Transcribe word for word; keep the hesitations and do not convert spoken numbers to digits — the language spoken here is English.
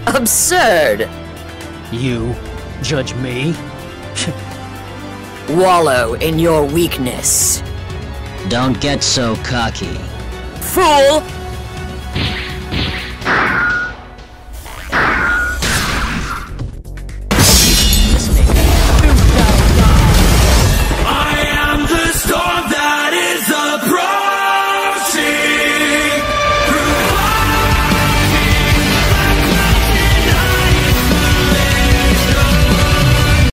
Absurd! You judge me? Wallow in your weakness. Don't get so cocky. Fool!